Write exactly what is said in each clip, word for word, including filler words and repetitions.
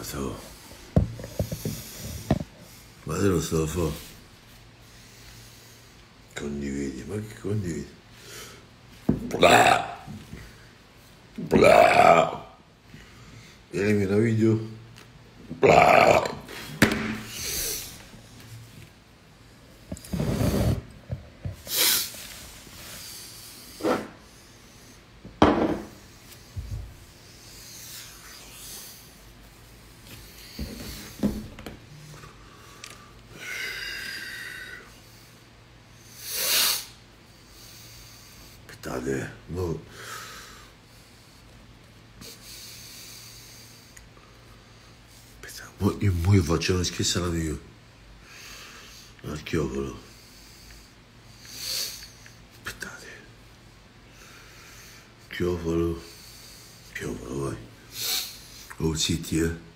so. Ma te lo sto a fare? Condividi, ma che condividi? Blah. Blah. Elimina video. Blah. Aspettate, mo... Aspetta, mo io, mo io faccio una schizzata io. Al chiovolo. Aspettate. Chiovolo. Chiovolo, vai. Oh, zitti, eh.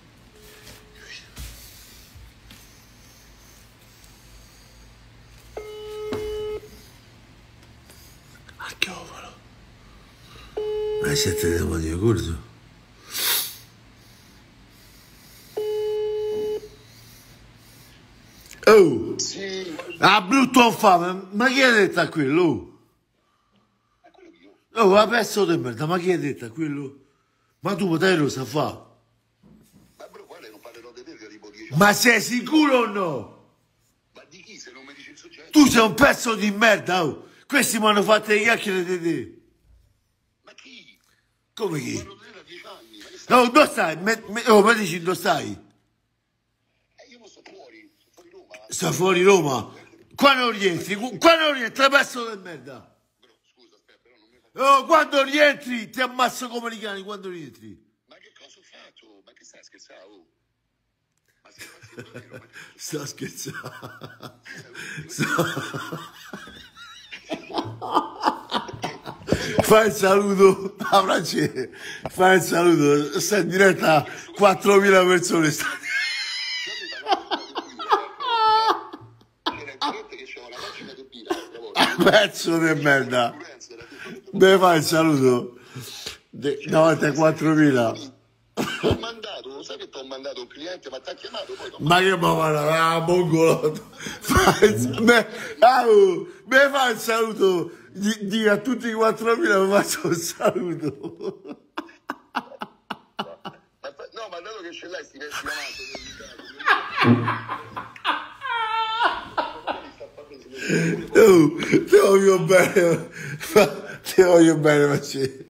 Al chiovolo. Ma siete da Mario Corso? Oh! Sì, Ah, brutto fame, ma chi ha detto a quello? ma quello che io. Oh, ma pezzo di merda, ma chi ha detto a quello? Ma tu potevi lo sa fa? Ma bro, guarda, non parlerò di te che tipo dieci Ma anni. sei sicuro o no? Ma di chi se non mi dici il soggetto? Tu sei un pezzo di merda, oh! Questi mi hanno fatto le chiacchiere di te. Ma chi? Come Non chi? parlo di te da dieci anni. Ma che stai? No, dove stai? Me, me, oh, mi dici dove stai? Eh, io sto fuori, sto fuori Roma. Sta fuori Roma. Qua non rientri, qua non rientri, pezzo di merda. Bro, scusa, aspetta, però non mi fa. Oh, quando rientri ti ammazzo come i cani, quando rientri. Ma che cosa ho fatto? Ma che stai scherzando? Oh? Ma sei impazzito davvero? Ma che Sta scherzando. Fai il saluto a Francesco, fai il saluto, sta in diretta quattromila persone. Sta... c'era il cliente che c'era una macchina di birra l'altra volta. Pezzo di merda. Mi fai il saluto De- davanti a quattromila. Ti ho mandato, sai che ti ho mandato un cliente, ma ti ha chiamato poi. Ma che mi fa la mongolotto? Fai il- Me ah, oh, me fai il saluto di, di a tutti i quattromila, mi faccio un saluto. Ma fa- no, ma dato che ce l'hai sti pezzi davanti, Oh, ti voglio bene, ti voglio bene, Francesco.